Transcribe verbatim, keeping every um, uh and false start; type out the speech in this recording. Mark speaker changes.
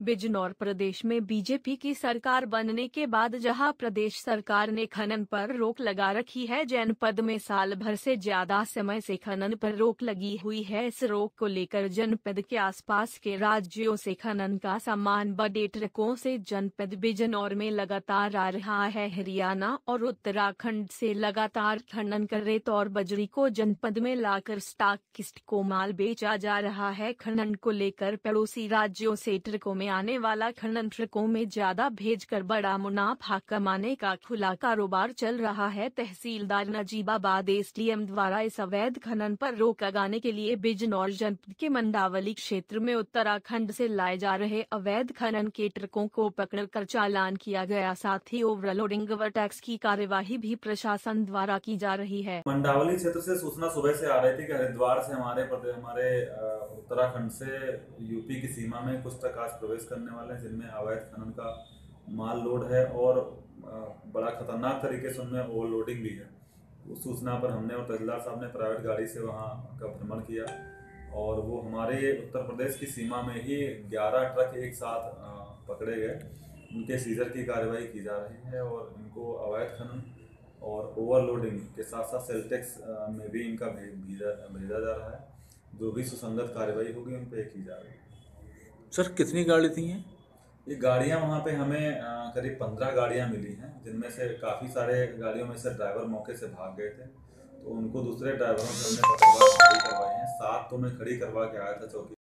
Speaker 1: बिजनौर प्रदेश में बीजेपी की सरकार बनने के बाद जहां प्रदेश सरकार ने खनन पर रोक लगा रखी है, जनपद में साल भर से ज्यादा समय से खनन पर रोक लगी हुई है। इस रोक को लेकर जनपद के आसपास के राज्यों से खनन का सामान बड़े ट्रकों से जनपद बिजनौर में लगातार आ रहा है। हरियाणा और उत्तराखंड से लगातार खनन कर रेत और बजरी को जनपद में लाकर स्टॉक किस्ट को माल बेचा जा रहा है। खनन को लेकर पड़ोसी राज्यों से ट्रकों में आने वाला खनन ट्रकों में ज्यादा भेजकर बड़ा मुनाफा कमाने का खुला कारोबार चल रहा है। तहसीलदार नजीबाबाद एसडीएम द्वारा इस अवैध खनन पर रोक लगाने के लिए बिजनौर जनपद के मंडावली क्षेत्र में उत्तराखंड से लाए जा रहे अवैध खनन के ट्रकों को पकड़कर चालान किया गया। साथ ही ओवरलोडिंग व टैक्स की कार्यवाही भी प्रशासन द्वारा की जा रही है।
Speaker 2: मंडावली क्षेत्र से सूचना सुबह से आ रही थी कि हरिद्वार से हमारे हमारे उत्तराखंड से यूपी की सीमा में कुछ ट्रक आज प्रवेश करने वाले हैं, जिनमें अवैध खनन का माल लोड है और बड़ा खतरनाक तरीके से उनमें ओवरलोडिंग भी है। उस सूचना पर हमने और तहसीलदार साहब ने प्राइवेट गाड़ी से वहां का भ्रमण किया और वो हमारे उत्तर प्रदेश की सीमा में ही ग्यारह ट्रक एक साथ पकड़े गए। उनके सीजर की कार्रवाई की जा रही है और इनको अवैध खनन और ओवरलोडिंग के साथ साथ सेल टैक्स में भी इनका भेजा भेजा जा रहा है। जो भी सुसंगत कार्रवाई होगी उन पर की जा रही है।
Speaker 3: सर कितनी गाड़ी थी हैं?
Speaker 2: ये गाड़ियां वहाँ पे हमें करीब पंद्रह गाड़ियां मिली हैं, जिनमें से काफ़ी सारे गाड़ियों में से ड्राइवर मौके से भाग गए थे, तो उनको दूसरे ड्राइवरों से हमने पकड़वा खड़ी करवाई हैं। सात तो मैं खड़ी करवा के आया था चौकी